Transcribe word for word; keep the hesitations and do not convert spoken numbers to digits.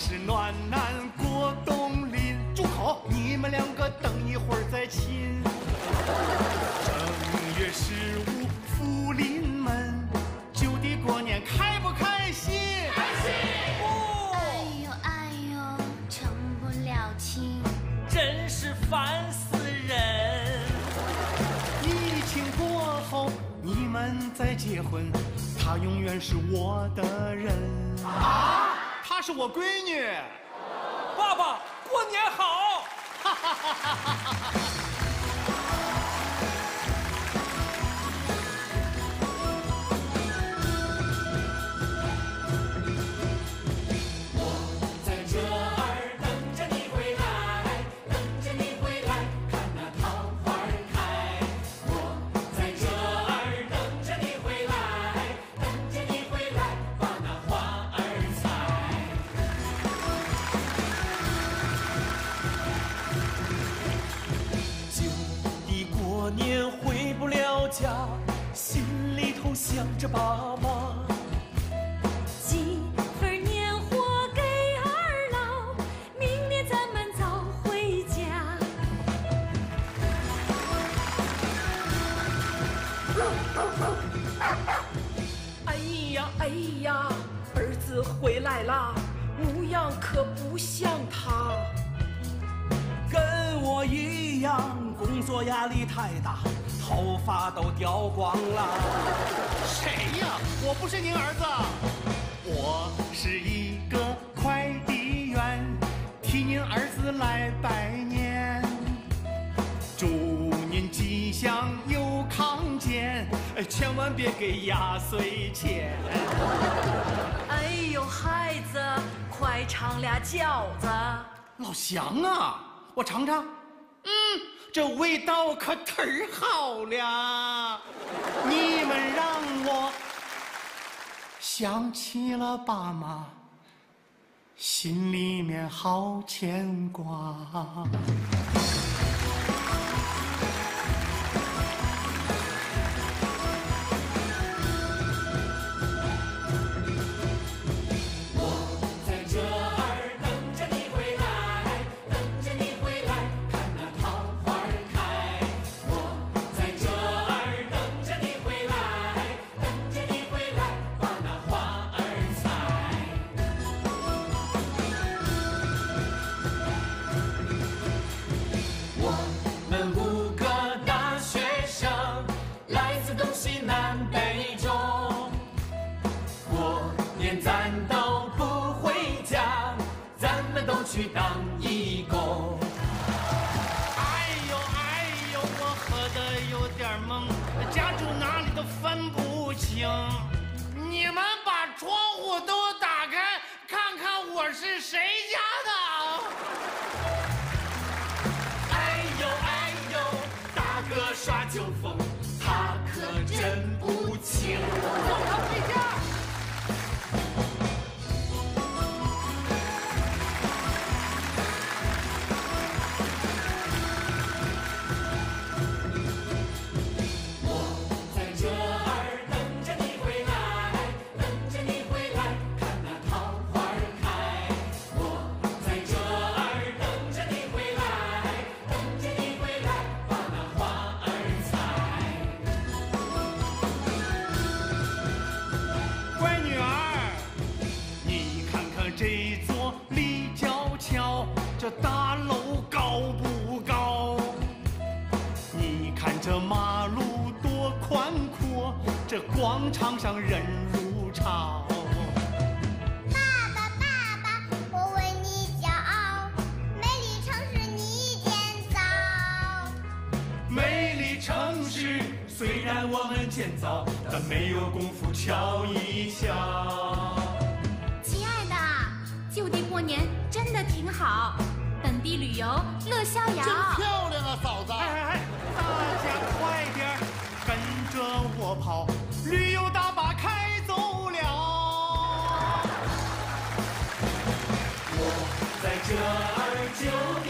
是暖男郭冬临。住口！你们两个等一会儿再亲。正月十五福临门，就地过年开不开心？ 开心！ 哦，哎呦哎呦，成不了亲， 真是烦死人！ 疫情过后你们再结婚，她永远是我的人。啊，她是我闺女。 爸爸，过年好！ 哈哈哈哈哈哈！ 年回不了家，心里头想着爸妈。 几份年货给二老，明年咱们早回家。 哎呀哎呀，儿子回来啦，模样可不像他。 跟我一样，工作压力太大，头发都掉光了。谁呀？我不是您儿子，我是一个快递员，替您儿子来拜年，祝您吉祥又康健，千万别给压岁钱。 哎呦，孩子，快尝俩饺子。 老祥啊！我尝尝，嗯，这味道可忒儿好了。你们让我想起了爸妈，心里面好牵挂。去当义工。哎呦哎呦，我喝得有点懵，家住哪里都分不清。你们把窗户都打开，看看我是谁家的。哎呦哎呦，大哥耍酒疯，他可真不轻。送他回家。这座立交桥，这大楼高不高？你看这马路多宽阔，这广场上人如潮。 爸爸爸爸，我为你骄傲，美丽城市你建造。 美丽城市虽然我们建造，但没有功夫瞧一瞧。 就地过年真的挺好，本地旅游乐逍遥。 真漂亮啊，嫂子！ 哎哎哎，大家快点跟着我跑，旅游大巴开走了。我在这儿就。